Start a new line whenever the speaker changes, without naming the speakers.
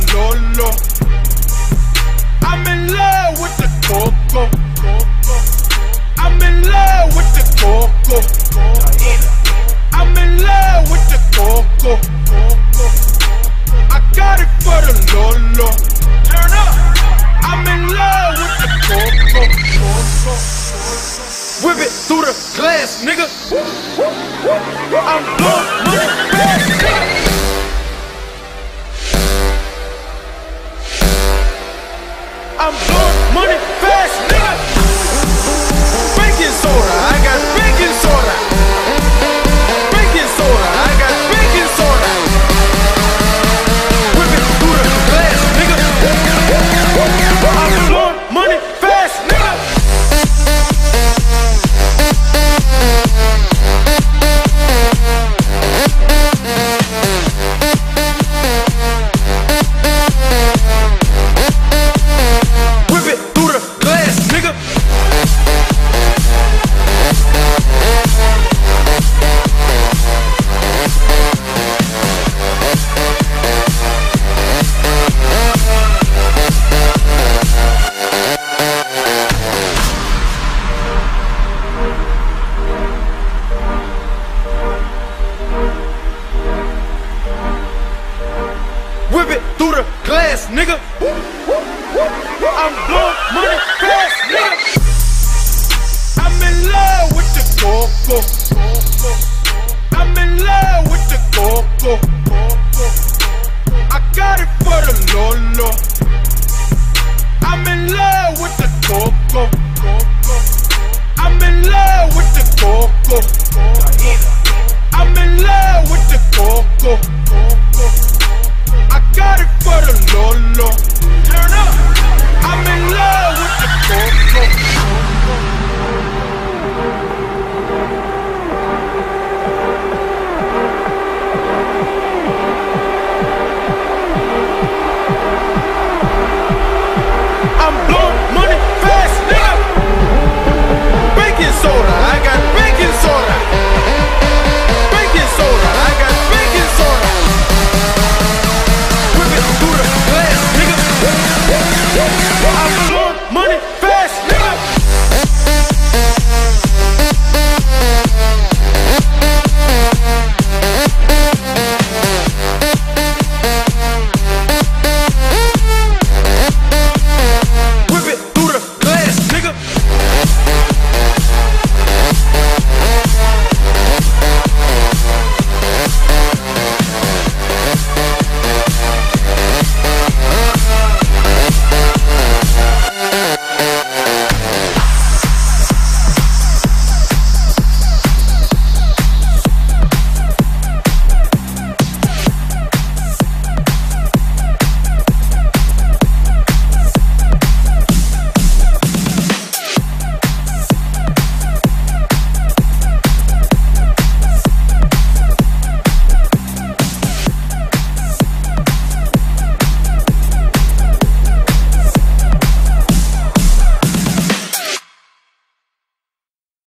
Lolo. I'm in love with the coco. I'm in love with the coco. I'm in love with the coco. I got it for the Lolo. Turn up. I'm in love with the coco. Whip it through the glass, nigga. I'm blowing money fast, nigga. I'm blowing money fast, nigga. Baking soda, I got baking soda. Baking soda, I got baking soda. Whip it through the glass, nigga. I'm blowing money fast, nigga. Whip it through the glass, nigga. I'm blowing money fast, nigga. I'm in love with the coco. I'm in love with the coco. I got it for the Lolo. I'm in love with the coco. I'm in love with the coco.